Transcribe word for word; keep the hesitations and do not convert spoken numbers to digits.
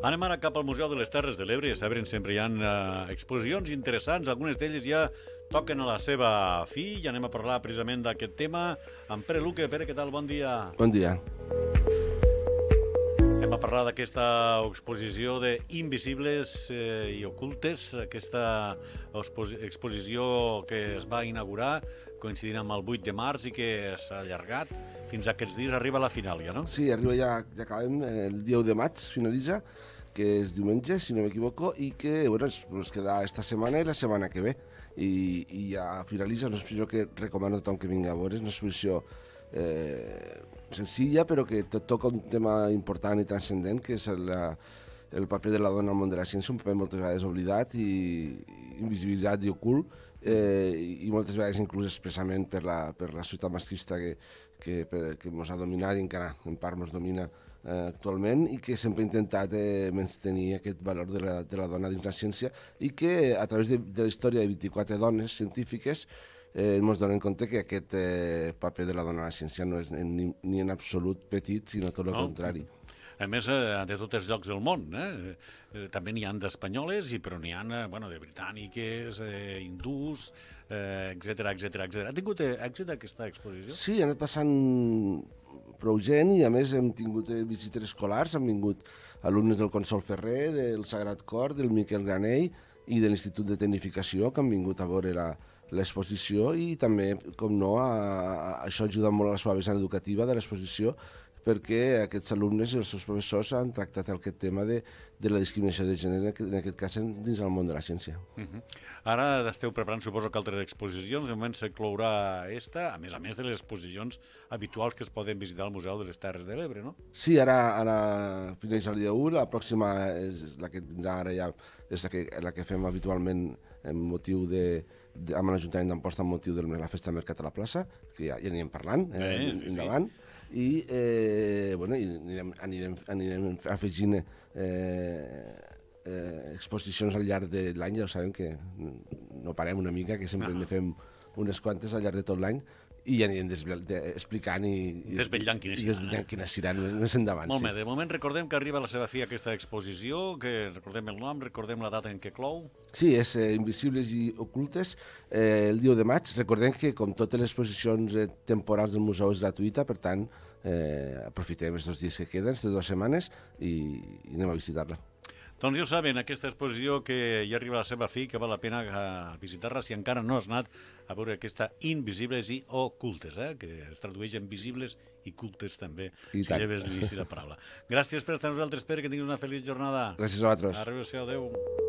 Anem ara cap al Museu de les Terres de l'Ebre. A Sabren sempre hi ha uh, exposicions interessants. Algunes d'elles ja toquen a la seva fi i anem a parlar precisament d'aquest tema amb Pere Luque. Pere, què tal? Bon dia. Bon dia. Anem a parlar d'aquesta exposició d'Invisibles eh, i Ocultes, aquesta exposició que es va inaugurar coincidint amb el vuit de març i que s'ha allargat fins a aquests dies, arriba a la final ja, no? Sí, arriba ja, ja acabem, el dia u de maig finalitza, que és diumenge, si no m'equivoco, i que, bueno, es, es queda esta setmana i la setmana que ve. I, i ja finalitza, una exposició que recomano a tothom que vingui a veure, és una exposició eh, senzilla, però que tot toca un tema important i transcendent, que és la, el paper de la dona al món de la ciència, un paper moltes vegades oblidat i invisibilitzat i ocult, eh, i moltes vegades inclús expressament per la, per la societat masclista que, que, per, que ens ha dominat i encara en part ens domina eh, actualment, i que sempre ha intentat eh, menystenir aquest valor de la, de la dona dins la ciència, i que a través de, de la història de vint-i-quatre dones científiques eh, ens donem compte que aquest eh, paper de la dona a la ciència no és ni, ni en absolut petit, sinó tot el No. contrari. A més, eh, de tots els llocs del món, eh? Eh, també n'hi ha d'espanyoles, i però n'hi ha eh, bueno, de britàniques, eh, hindús, eh, etcètera, etcètera, etcètera. Ha tingut eh, èxit aquesta exposició? Sí, ha anat passant prou gent i a més hem tingut eh, visites escolars, han vingut alumnes del Consol Ferrer, del Sagrat Cor, del Miquel Granell i de l'Institut de Tecnificació, que han vingut a veure la, l'exposició, i també, com no, a, a, això ajuda molt a la seva vessant educativa de l'exposició, perquè aquests alumnes i els seus professors han tractat aquest tema de, de la discriminació de gènere, en aquest cas dins del món de la ciència. Uh -huh. Ara esteu preparant, suposo, que altres exposicions. De moment s'eclourà esta, a més a més de les exposicions habituals que es poden visitar al Museu de les Terres de l'Ebre, no? Sí, ara, ara fineix el dia u, la pròxima és la que vindrà ara ja, és la que, la que fem habitualment en motiu de, de amb l'Ajuntament d'Amposta amb motiu de la Festa del Mercat a la plaça, que ja, ja anirem parlant eh, Bé, sí, endavant. Sí. I, eh, bueno, i anirem, anirem, anirem afegint eh, eh, exposicions al llarg de l'any. Ja ho sabem que no parem una mica, que sempre ah. ne fem unes quantes al llarg de tot l'any, i ja anirem explicant i, i desvetllant quines seran, desvetllant eh? quines seran més endavant. Molt bé, sí. de moment recordem que arriba a la seva fi aquesta exposició, que recordem el nom, recordem la data en què clou. Sí, és eh, Invisibles i Ocultes, eh, el dia u de maig. Recordem que, com totes les exposicions eh, temporals del museu, és gratuïta, per tant, eh, aprofitem els dos dies que queden, aquestes dues setmanes, i, i anem a visitar-la. Doncs ja ho saben, aquesta exposició que ja arriba a la seva fi, que val la pena visitar-la si encara no has anat a veure aquesta Invisibles i Ocultes, eh? Que es tradueix en visibles i cultes també, I si tant. lleves l'inici de la paraula. Gràcies per estar amb nosaltres, Pere, que tinguis una feliç jornada. Gràcies a vosaltres. Adéu-siau, adéu.